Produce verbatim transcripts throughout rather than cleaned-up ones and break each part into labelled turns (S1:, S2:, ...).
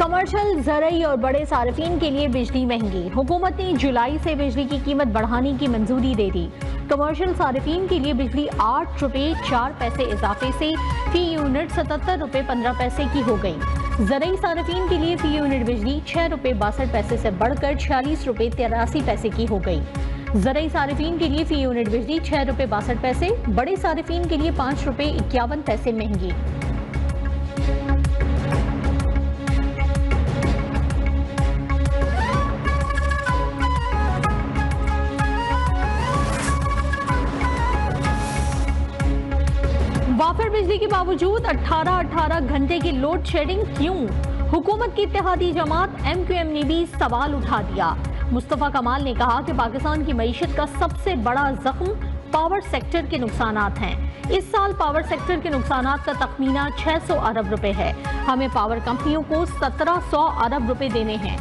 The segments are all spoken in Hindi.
S1: कमर्शियल, ज़रई और बड़े सार्फिन के लिए बिजली महंगी। हुकूमत ने जुलाई से बिजली की कीमत बढ़ाने की मंजूरी दे दी। कमर्शियल सार्फिन के लिए बिजली आठ रुपये चार पैसे इजाफे से फी यूनिट सतहत्तर रुपये पंद्रह पैसे की हो गई। ज़रई सार्फिन के लिए फी यूनिट बिजली छः रुपये बासठ पैसे से बढ़कर छियालीस रुपये तिरासी पैसे की हो गई। ज़रई सार्फिन के लिए फी यूनिट बिजली छः रुपये बासठ पैसे, बड़े सार्फिन के लिए पाँच रुपये इक्यावन पैसे महंगी। वाफर बिजली के बावजूद अठारह अठारह घंटे की लोड शेडिंग क्यों? हुकूमत की इत्तेहादी जमात एम क्यू एम ने भी सवाल उठा दिया। मुस्तफा कमाल ने कहा कि पाकिस्तान की मईशत का सबसे बड़ा जख्म पावर सेक्टर के नुकसानात हैं। इस साल पावर सेक्टर के नुकसानात का तखमीना छह सौ अरब रुपए है। हमें पावर कंपनियों को सत्रह सौ अरब रुपए देने हैं।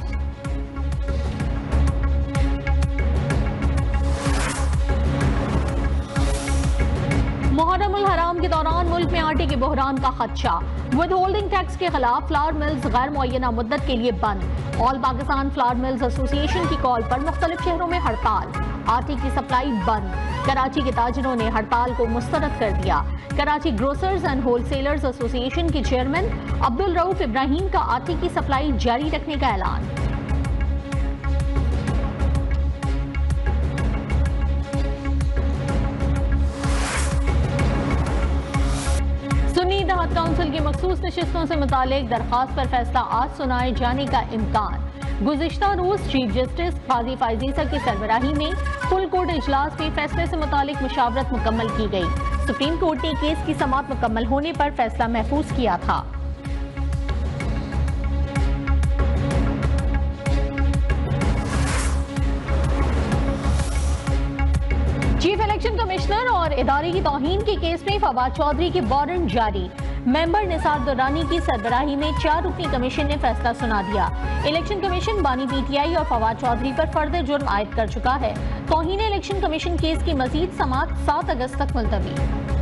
S1: मुहर्रमुल हराम के दौरान मुल्क में आटे के बहरान का खदशा। विद होल्डिंग टैक्स के खिलाफ फ्लावर मिल्स गैर मुअय्यना मुद्दत के लिए बंद। All Pakistan flour mills association की कॉल पर मुख्तलिफ शहरों में हड़ताल। आटे की सप्लाई बंद। कराची के ताजिरों ने हड़ताल को मुस्तरद कर दिया। Karachi grocers and wholesalers association के चेयरमैन अब्दुल रऊफ इब्राहिम का आटे की सप्लाई जारी रखने का ऐलान। सुन्नी दहात काउंसिल की मखसूस नशिस्तों से मुतालिक दरखास्त पर फैसला आज सुनाए जाने का इम्कान। गुज़िश्ता रोज चीफ जस्टिस काजी फायजीसा की सरबराही में फुल कोर्ट इजलास में फैसले से मुतालिक मुशावरत मुकम्मल की गई। सुप्रीम कोर्ट ने केस की समाअत मुकम्मल होने पर फैसला महफूज किया था। चीफ इलेक्शन कमिश्नर और इदारे की तौहीन के केस में फवाद चौधरी के वारंट जारी। मेंबर निसार दुर्रानी की सरबराही में चार रुकनी कमीशन ने फैसला सुना दिया। इलेक्शन कमीशन बानी पीटीआई और फवाद चौधरी पर फर्द जुर्म आयद कर चुका है। तौहीन इलेक्शन कमीशन केस की मजीद समाअत सात अगस्त तक मुलतवी।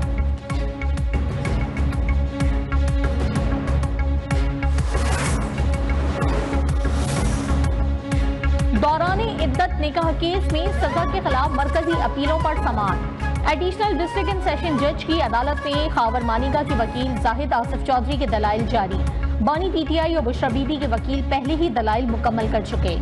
S1: दौरान इद्दत निकाह केस में सजा के खिलाफ मरकजी अपीलों पर समाअत। एडिशनल डिस्ट्रिक्ट एंड सेशन जज की अदालत में खावर मानिका के वकील जाहिद आसिफ चौधरी के दलाइल जारी। बानी पीटीआई और बुशरा बीबी के वकील पहले ही दलाइल मुकम्मल कर चुके।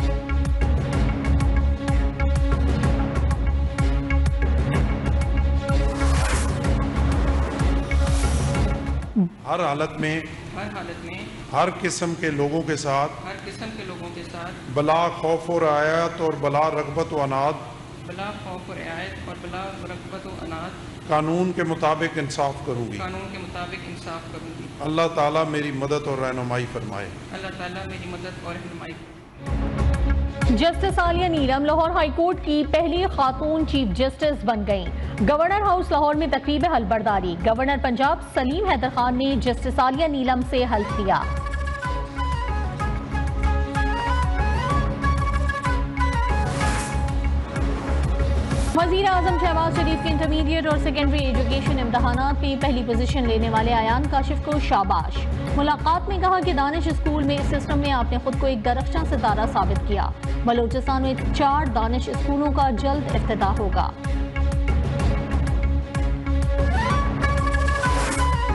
S2: हर हालत में
S3: हर हालत में
S2: हर किस्म के लोगों के साथ
S3: हर किस्म के लोगों के साथ
S2: बला खौफ और आयत और बला रगबत व अनाद
S3: बला खौफ और आयत और बला रगबत व अनाद
S2: कानून के मुताबिक इंसाफ करूंगी।
S3: कानून के मुताबिक इंसाफ करूंगी।
S2: अल्लाह ताला मेरी मदद और रहनुमाई फरमाए।
S3: अल्लाह ताला मेरी मदद और रहनुमाई।
S1: जस्टिस आलिया नीलम लाहौर हाईकोर्ट की पहली खातून चीफ जस्टिस बन गईं। गवर्नर हाउस लाहौर में तकरीब हलबरदारी। गवर्नर पंजाब सलीम हैदर खान ने जस्टिस आलिया नीलम से हल्फ लिया। वज़ीर आज़म शहबाज शरीफ के इंटरमीडिएट और सेकेंडरी एजुकेशन इम्तहानात में पहली पोजीशन लेने वाले आयान काशिफ को शाबाश। मुलाकात में कहा कि दानिश स्कूल में इस सिस्टम में आपने खुद को एक दरख्शां सितारा साबित किया। बलोचिस्तान में चार दानिश स्कूलों का जल्द इफ्तिताह होगा।